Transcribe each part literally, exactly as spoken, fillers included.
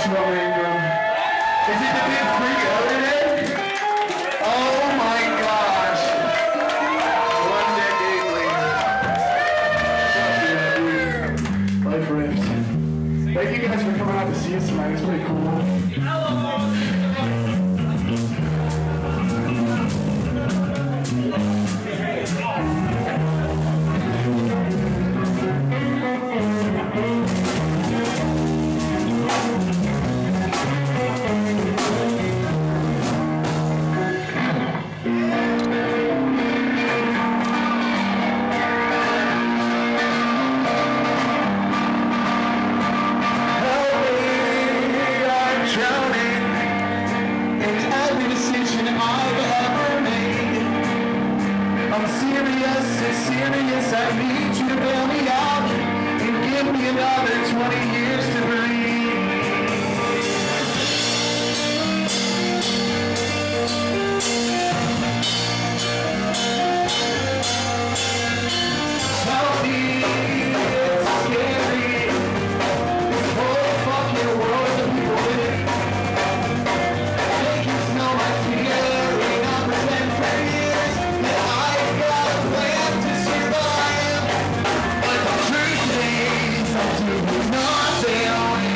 Is it the big freak out today? Oh my gosh. One decade later. Life rips. Thank you guys for coming out to see us tonight. It's pretty cool. I'm serious, it's serious, I need you to bail me out and give me another twenty years to breathe. Tell me it's scary, this whole fucking world that we live in. Make you smell my fear, not pretend for years that I've got a plan to survive. But the truth is, I'm doing nothing.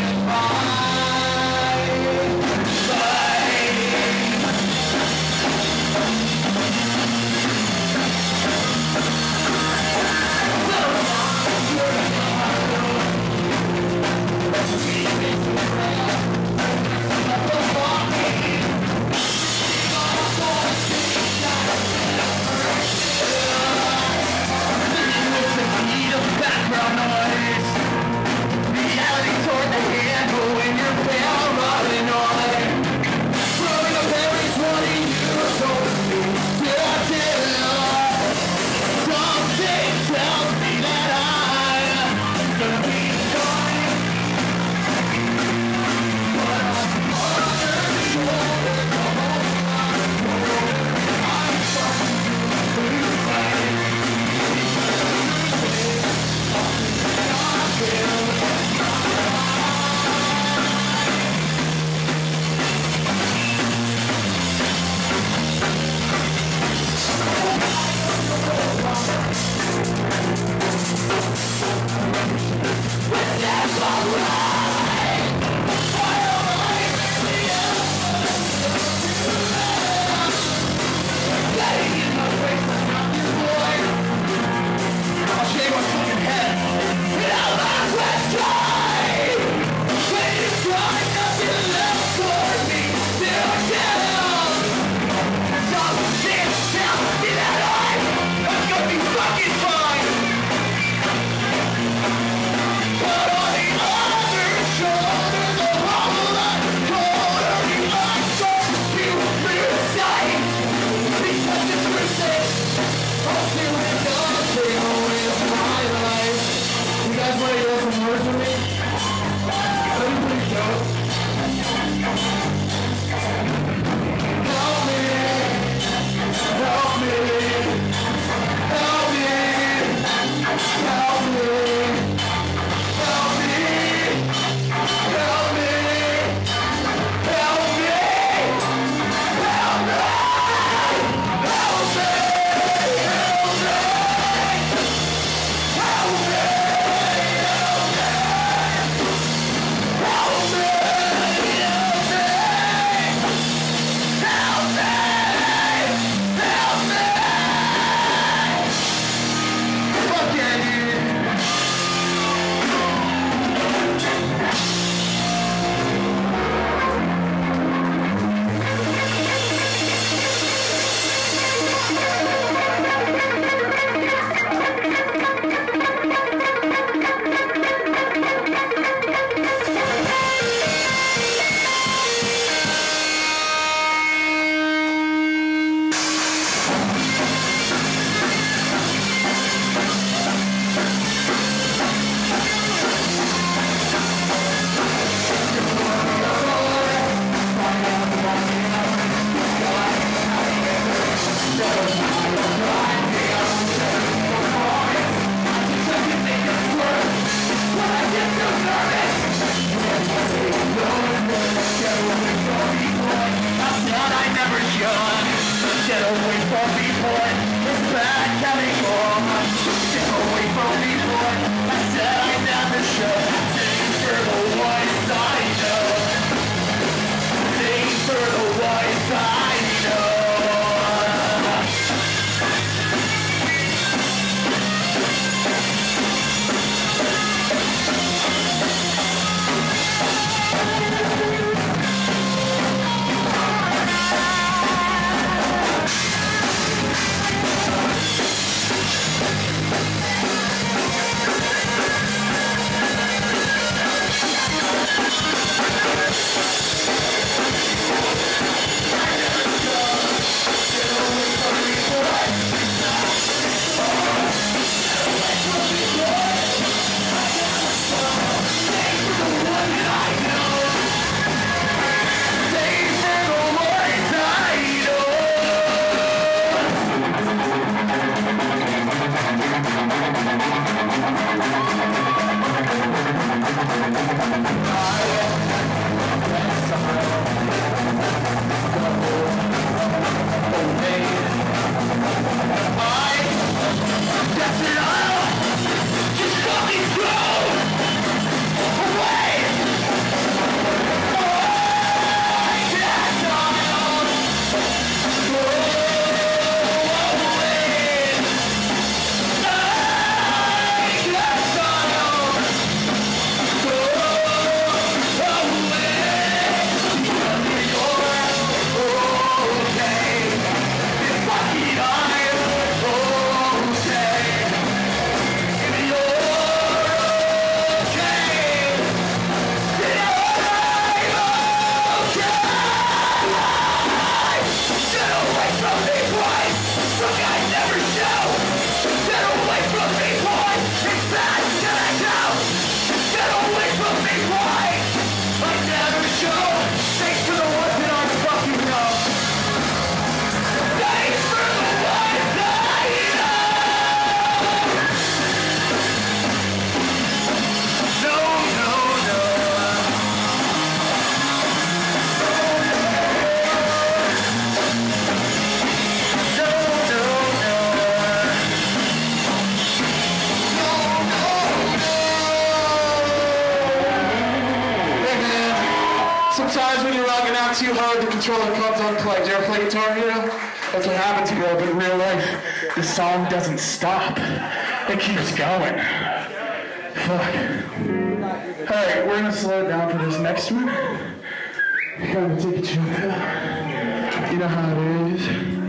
Sometimes when you're rocking out too hard, the controller comes unplugged. You ever play Guitar Hero? That's what happens to me in real life. The song doesn't stop. It keeps going. Fuck. Alright, we're gonna slow it down for this next one. Kind of take a chill pill. You know how it is.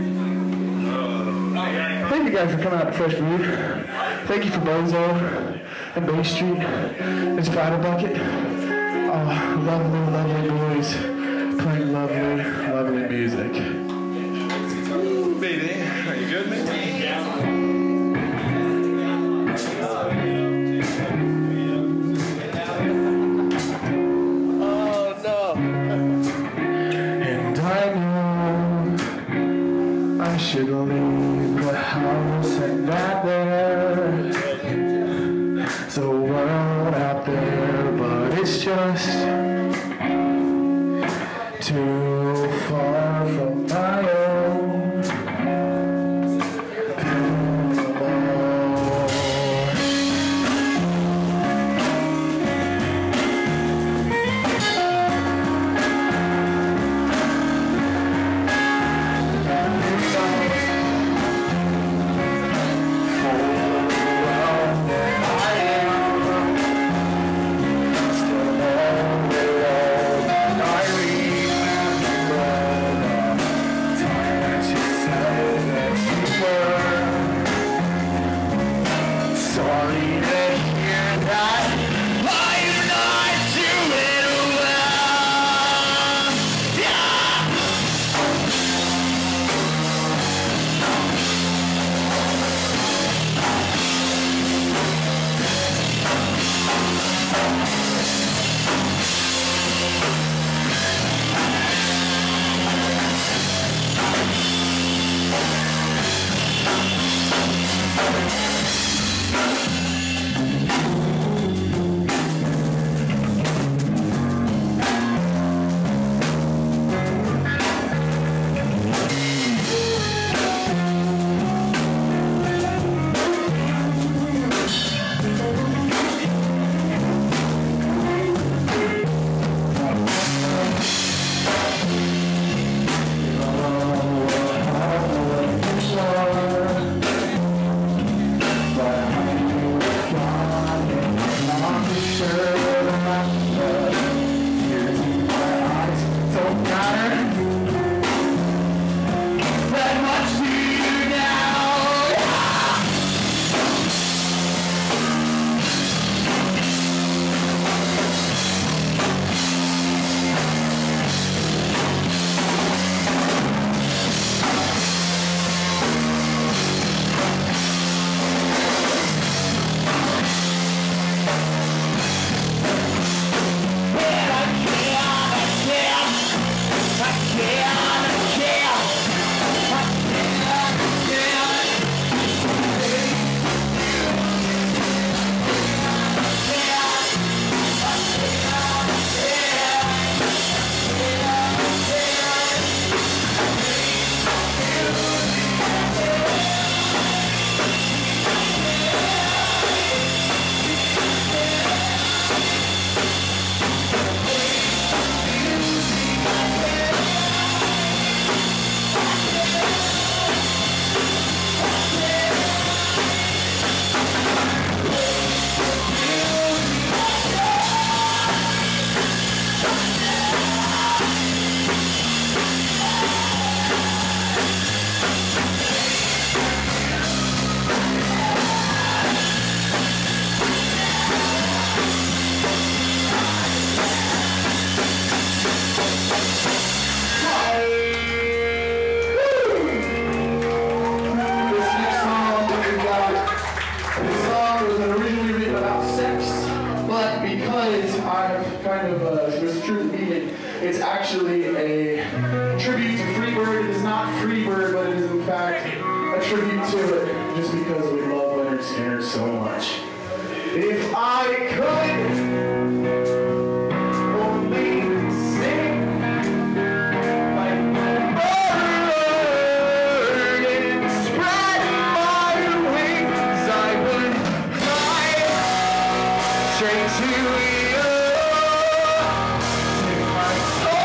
Thank you guys for coming out to Fresh Brewed. Thank you for Bozo and Bay Street and Spider Bucket. Oh, lovely, lovely boys playing lovely, lovely music. Baby, are you good, man? Oh, no. And I know I should leave the house and that there. It's a world out there, but it's just too far from my own. It's actually a tribute to Freebird. It is not Freebird, but it is in fact a tribute to it, just because we love Leonard Skinner so much. If I could only sing like a bird and spread my wings, I would fly straight to you. Take my soul.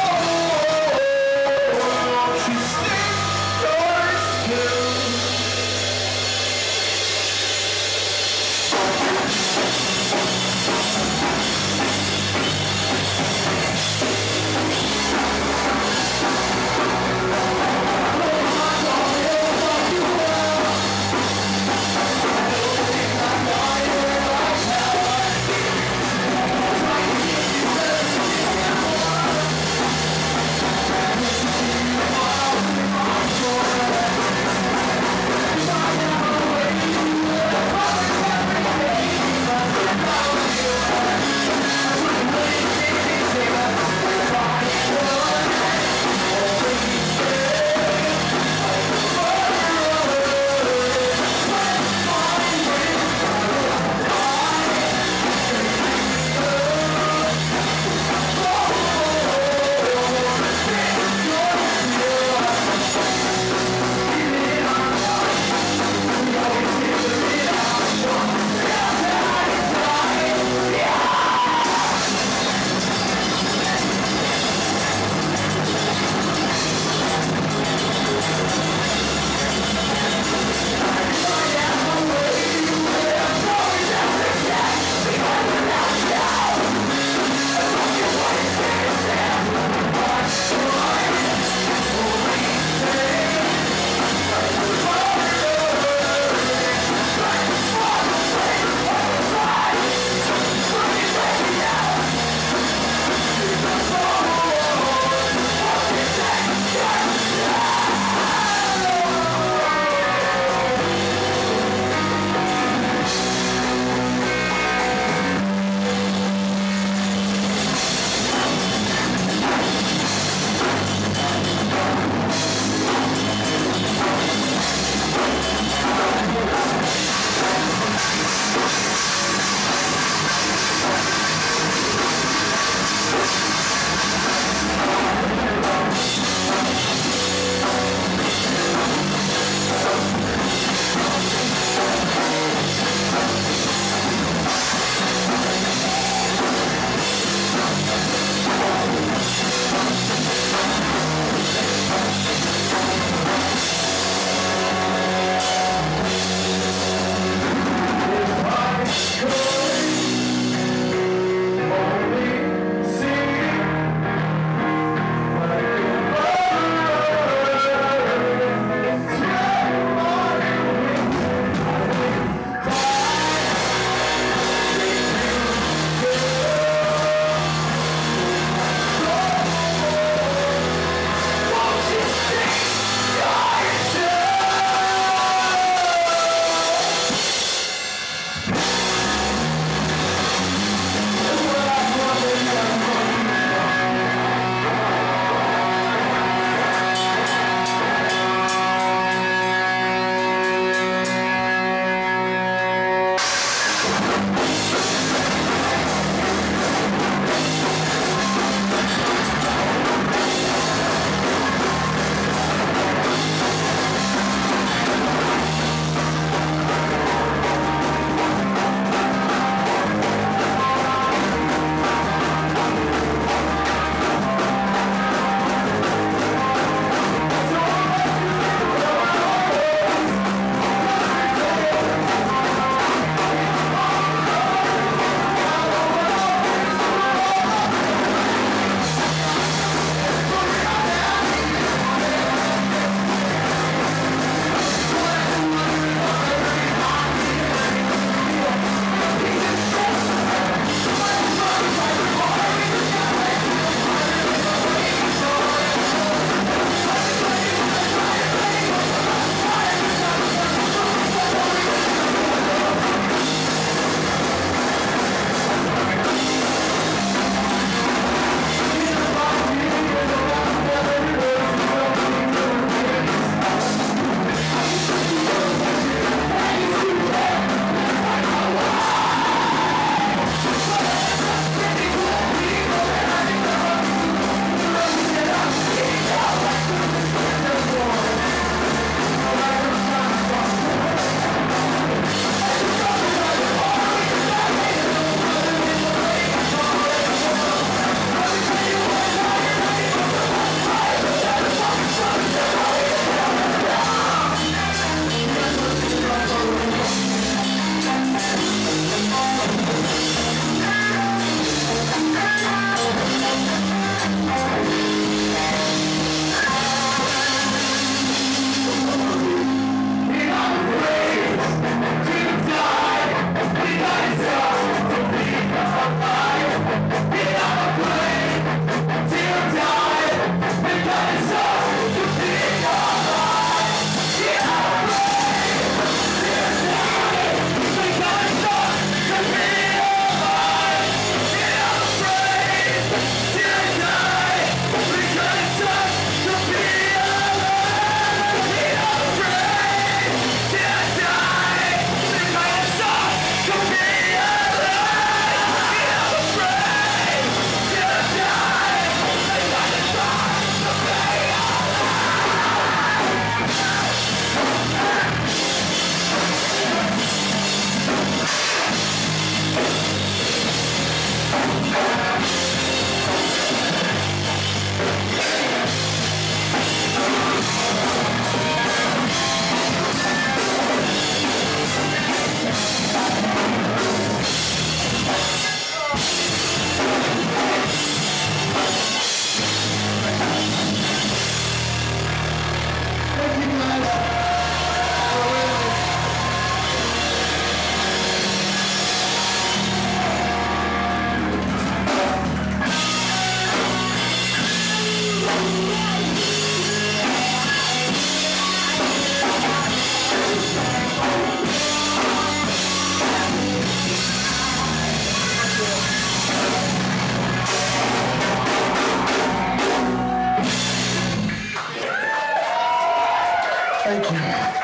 Thank you.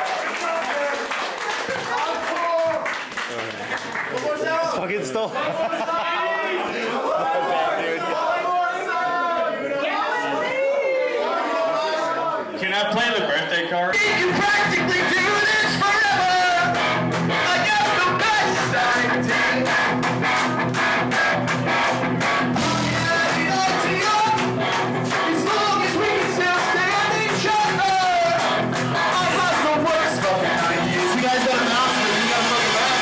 Fucking stole. Can I play the birthday card? You can practically do this forever. I got the best idea. As long as we can still stand each other. I have the worst fucking ideas. You guys got an announcement. You got fucking back.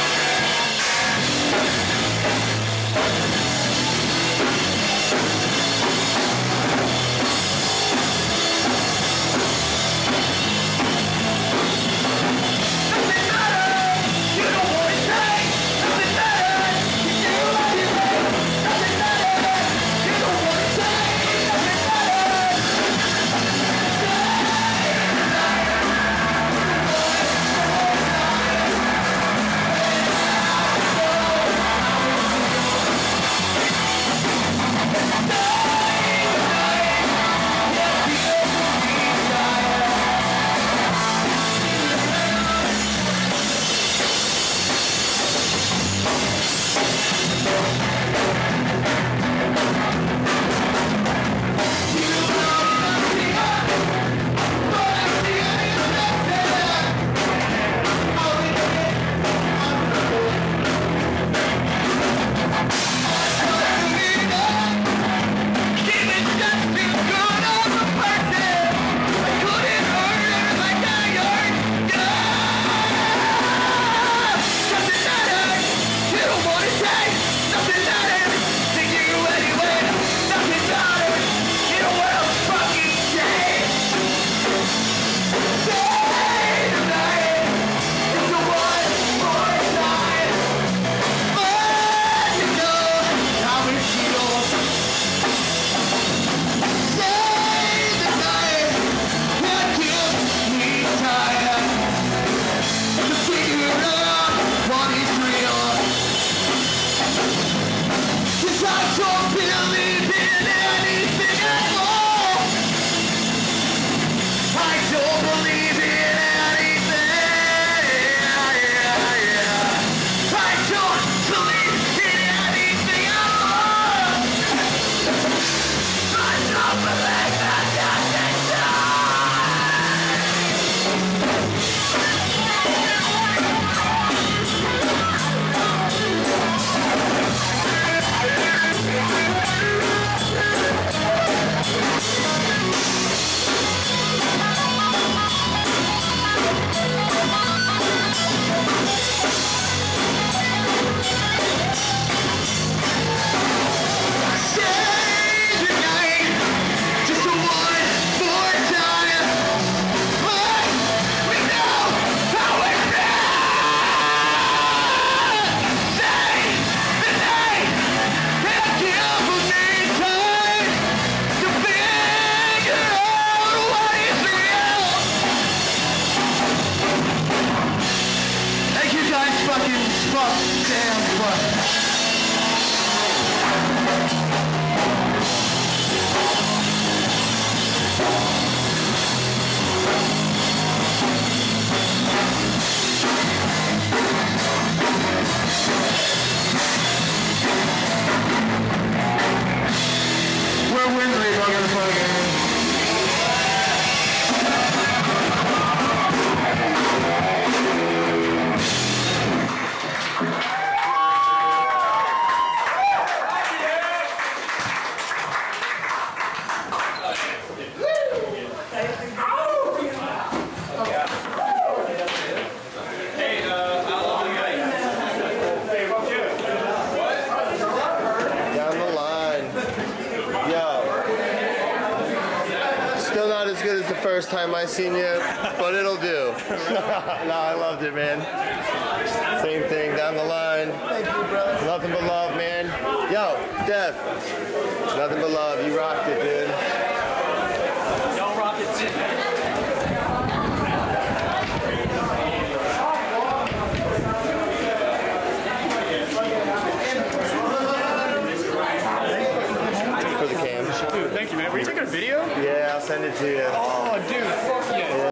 We're Windley, motherfucker. As good as the first time I seen you, but it'll do. No, I loved it, man. Same thing down the line. Thank you, brother. Nothing but love, man. Yo, Dev. Nothing but love. You rocked it, dude. Don't rock it, too. For the cam. Dude, thank you, man. Were you taking a video? Yeah, I'll send it to you. Oh, dude, fuck yeah.